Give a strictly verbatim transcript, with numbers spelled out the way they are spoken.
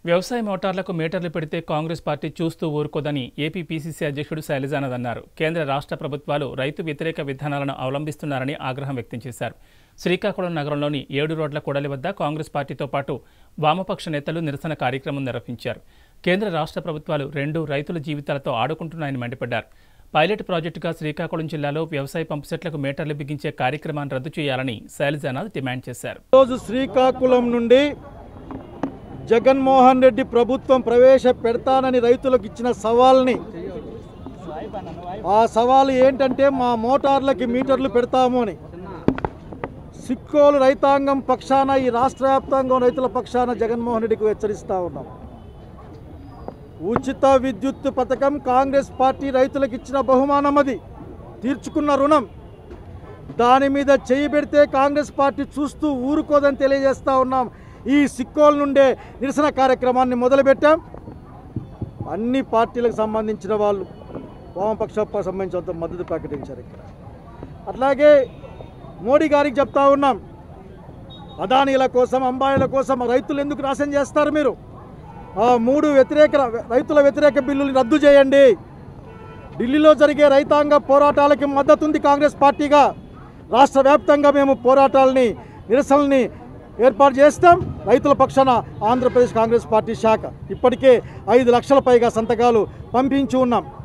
వ్యవసాయ మోటార్లకు మీటర్లు పెడితే కాంగ్రెస్ పార్టీ చూస్తూ ఊరుకోదని ఏపీ పీసీసీ అధ్యక్షుడు శైలజానాథ్ అన్నారు. కేంద్ర రాష్ట్ర ప్రభుత్వాలు రైతు వ్యతిరేక విధానాలను అవలంబిస్తున్నారని ఆగ్రహం వ్యక్తం చేశారు. శ్రీకాకుళం నగరంలోని ఏడు రోడ్ల కూడలి వద్ద కాంగ్రెస్ పార్టీతో పాటు వామపక్ష నేతలు నిరసన కార్యక్రమం నిర్వహించారు. కేంద్ర రాష్ట్ర ప్రభుత్వాలు రెండు రైతుల జీవితాలతో ఆడుకుంటున్నాయని మండిపడ్డారు. పైలట్ ప్రాజెక్టుగా శ్రీకాకుళం జిల్లాలో వ్యవసాయ పంపుసెట్లకు మీటర్లు బిగించే కార్యక్రమాన్ని రద్దు చేయాలని శైలజానాథ్ డిమాండ్ చేశారు. రోజు శ్రీకాకుళం నుండి జగన్మోహన్ రెడ్డి ప్రభుత్వం ప్రవేశపెడతానని రైతులకు ఇచ్చిన సవాల్ని ఆ సవాలు ఏంటంటే మా మోటార్లకి మీటర్లు పెడతాము అని సిక్కోలు రైతాంగం పక్షాన ఈ రాష్ట్ర వ్యాప్తంగా రైతుల పక్షాన జగన్మోహన్ రెడ్డికి హెచ్చరిస్తూ ఉన్నాం. ఉచిత విద్యుత్ పథకం కాంగ్రెస్ పార్టీ రైతులకు ఇచ్చిన బహుమానం, అది తీర్చుకున్న రుణం. దాని మీద చేయి పెడితే కాంగ్రెస్ పార్టీ చూస్తూ ఊరుకోదని తెలియజేస్తూ ఉన్నాం. ఈ సిక్కోల్ నుండే నిరసన కార్యక్రమాన్ని మొదలుపెట్టాం. అన్ని పార్టీలకు సంబంధించిన వాళ్ళు వామపక్ష సంబంధించిన మద్దతు ప్రకటించారు. ఇక్కడ అట్లాగే మోడీ గారికి చెప్తా ఉన్నాం, అదానీల కోసం అంబానీల కోసం రైతులు ఎందుకు నాశనం చేస్తారు? మీరు ఆ మూడు వ్యతిరేక రైతుల వ్యతిరేక బిల్లుని రద్దు చేయండి. ఢిల్లీలో జరిగే రైతాంగ పోరాటాలకి మద్దతు ఉంది కాంగ్రెస్ పార్టీగా. రాష్ట్ర వ్యాప్తంగా మేము పోరాటాలని నిరసనల్ని ఏర్పాటు చేస్తాం. రైతుల పక్షాన ఆంధ్రప్రదేశ్ కాంగ్రెస్ పార్టీ శాఖ ఇప్పటికే ఐదు లక్షల పైగా సంతకాలు పంపించి ఉన్నాం.